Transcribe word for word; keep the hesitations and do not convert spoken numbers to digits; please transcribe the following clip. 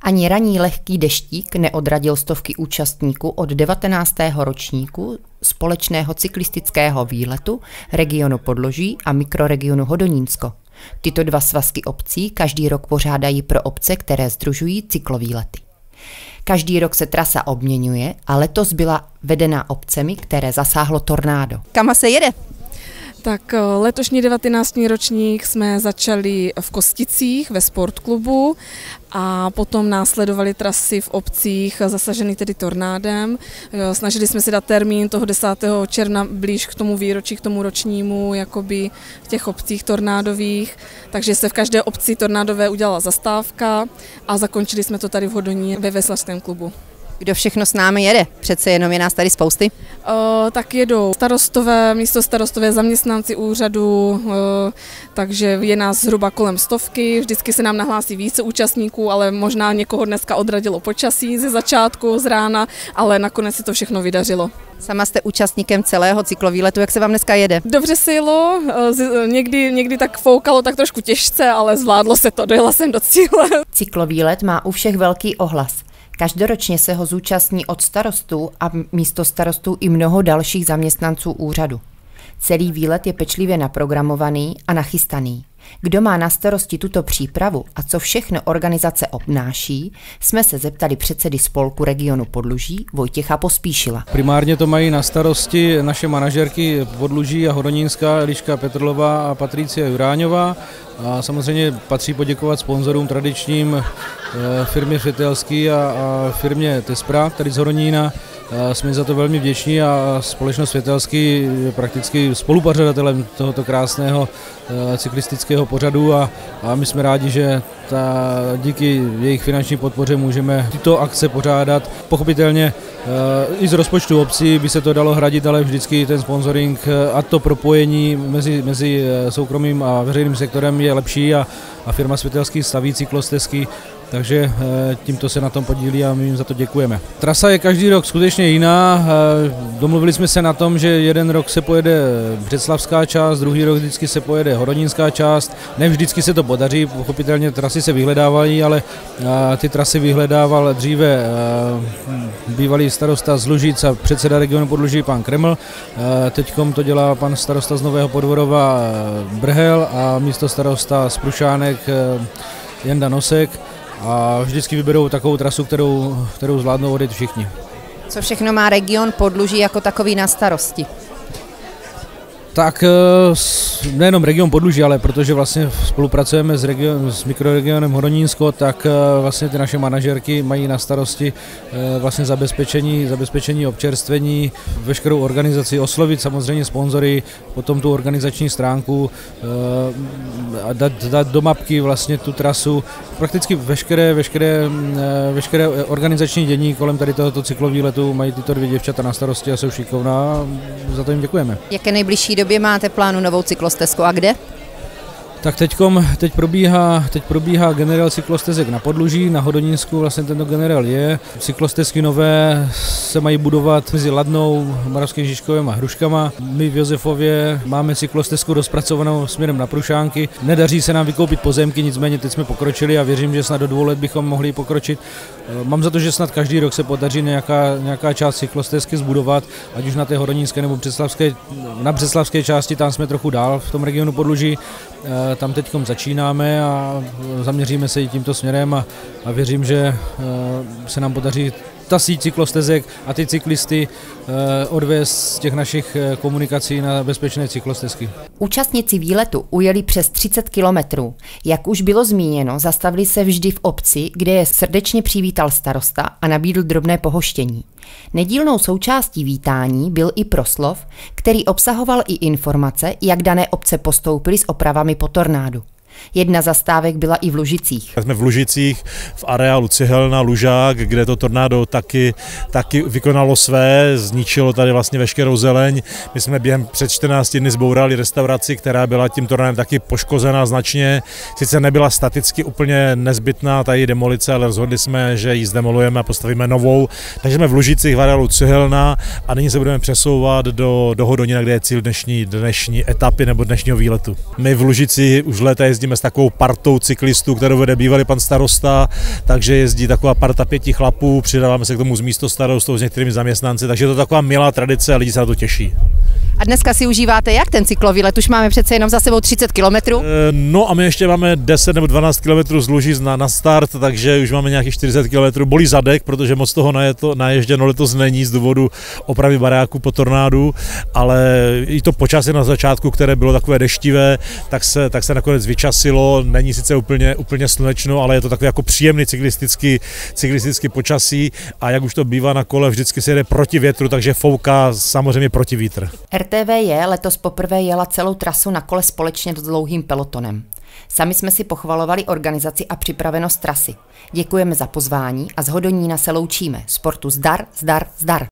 Ani raný lehký deštík neodradil stovky účastníků od devatenáctého ročníku společného cyklistického výletu regionu Podluží a mikroregionu Hodonínsko. Tyto dva svazky obcí každý rok pořádají pro obce, které sdružují cyklovýlety. Každý rok se trasa obměňuje a letos byla vedena obcemi, které zasáhlo tornádo. Kam se jede? Tak letošní devatenáctý ročník jsme začali v Kosticích ve sportklubu a potom následovaly trasy v obcích zasažený tedy tornádem. Snažili jsme si dát termín toho desátého června blíž k tomu výročí, k tomu ročnímu, jakoby v těch obcích tornádových. Takže se v každé obci tornádové udělala zastávka a zakončili jsme to tady v Hodoníně ve veslařském klubu. Kdo všechno s námi jede? Přece jenom je nás tady spousty. Uh, tak jedou starostové, místo starostové, zaměstnanci úřadu, uh, takže je nás zhruba kolem stovky. Vždycky se nám nahlásí více účastníků, ale možná někoho dneska odradilo počasí ze začátku, z rána, ale nakonec se to všechno vydařilo. Sama jste účastníkem celého cyklovýletu, jak se vám dneska jede? Dobře se jelo, někdy, někdy tak foukalo tak trošku těžce, ale zvládlo se to, dojela jsem do cíle. Cyklovýlet má u všech velký ohlas. Každoročně se ho zúčastní od starostů a místo starostů i mnoho dalších zaměstnanců úřadu. Celý výlet je pečlivě naprogramovaný a nachystaný. Kdo má na starosti tuto přípravu a co všechno organizace obnáší, jsme se zeptali předsedy spolku regionu Podluží Vojtěcha Pospíšila. Primárně to mají na starosti naše manažerky Podluží a Hodonínská, Eliška Petrlová a Patricia Juráňová. A samozřejmě patří poděkovat sponzorům tradičním, firmě Světelský a, a firmě Tespra, tady z Hodonína. Jsme za to velmi vděční a společnost Světelský je prakticky spolupořadatelem tohoto krásného cyklistického pořadu a, a my jsme rádi, že ta, díky jejich finanční podpoře můžeme tyto akce pořádat. Pochopitelně i z rozpočtu obcí by se to dalo hradit, ale vždycky ten sponsoring a to propojení mezi, mezi soukromým a veřejným sektorem je lepší a, a firma Světelský staví cyklostezky, takže tímto se na tom podílí a my jim za to děkujeme. Trasa je každý rok skutečně jiná. Domluvili jsme se na tom, že jeden rok se pojede břeclavská část, druhý rok vždycky se pojede hodonínská část. Ne vždycky se to podaří, pochopitelně trasy se vyhledávají, ale ty trasy vyhledával dříve bývalý starosta z Lužic a předseda regionu Podluží pan Kreml. Teďkom to dělá pan starosta z Nového Podvorova Brhel a místo starosta z Prušánek Jenda Nosek. A vždycky vyberou takovou trasu, kterou, kterou zvládnou odjet všichni. Co všechno má region Podluží jako takový na starosti? Tak nejenom region Podluží, ale protože vlastně spolupracujeme s, region, s mikroregionem Hodonínsko, tak vlastně ty naše manažerky mají na starosti vlastně zabezpečení, zabezpečení občerstvení, veškerou organizaci, oslovit samozřejmě sponzory, potom tu organizační stránku, a dát, dát do mapky vlastně tu trasu, prakticky veškeré, veškeré, veškeré organizační dění kolem tady tohoto cyklovýletu mají tyto dvě děvčata na starosti a jsou šikovná, za to jim děkujeme. Jaké nejbližší době máte plánu novou cyklostezku a kde? Tak teďkom, teď probíhá, teď probíhá generál cyklostezek na Podluží, na Hodonínsku vlastně tento generál je. Cyklostezky nové se mají budovat mezi Ladnou, Moravským Žižkovem a Hruškama. My v Josefově máme cyklostezku rozpracovanou směrem na Prušánky. Nedaří se nám vykoupit pozemky, nicméně teď jsme pokročili a věřím, že snad do dvou let bychom mohli pokročit. Mám za to, že snad každý rok se podaří nějaká, nějaká část cyklostezky zbudovat, ať už na té hodonínské nebo břeclavské, na břeclavské části, tam jsme trochu dál v tom regionu Podluží. Tam teď začínáme a zaměříme se i tímto směrem a, a věřím, že se nám podaří ta síť cyklostezek a ty cyklisty odvést z těch našich komunikací na bezpečné cyklostezky. Účastníci výletu ujeli přes třicet kilometrů. Jak už bylo zmíněno, zastavili se vždy v obci, kde je srdečně přivítal starosta a nabídl drobné pohoštění. Nedílnou součástí vítání byl i proslov, který obsahoval i informace, jak dané obce postoupily s opravami po tornádu. Jedna zastávek byla i v Lužicích. Jsme v Lužicích v areálu Cihelna Lužák, kde to tornádo taky, taky vykonalo své, zničilo tady vlastně veškerou zeleň. My jsme během před čtrnácti dny zbourali restauraci, která byla tím tornádem taky poškozená značně. Sice nebyla staticky úplně nezbytná ta její demolice, ale rozhodli jsme, že ji zdemolujeme a postavíme novou. Takže jsme v Lužicích v areálu Cihelna a nyní se budeme přesouvat do, do Hodonína, kde je cíl dnešní, dnešní etapy nebo dnešního výletu. My v Lužici už léta jezdíme jezdíme s takovou partou cyklistů, kterou vede bývalý pan starosta, takže jezdí taková parta pěti chlapů, přidáváme se k tomu z místo starostou s některými zaměstnanci, takže je to taková milá tradice a lidi se na to těší. A dneska si užíváte jak ten cyklový let? Už máme přece jenom za sebou třicet kilometrů. No a my ještě máme deset nebo dvanáct kilometrů z Lužic na, na start, takže už máme nějakých čtyřicet kilometrů. Bolí zadek, protože moc toho najeto, naježděno letos není z důvodu opravy baráku po tornádu, ale i to počasí na začátku, které bylo takové deštivé, tak se, tak se nakonec vyčasilo. Není sice úplně, úplně slunečno, ale je to takový jako příjemný cyklistický, cyklistický počasí a jak už to bývá na kole, vždycky se jede proti větru, takže fouká samozřejmě proti vítr. R T V J letos poprvé jela celou trasu na kole společně s dlouhým pelotonem. Sami jsme si pochvalovali organizaci a připravenost trasy. Děkujeme za pozvání a z Hodonína se loučíme. Sportu zdar, zdar, zdar.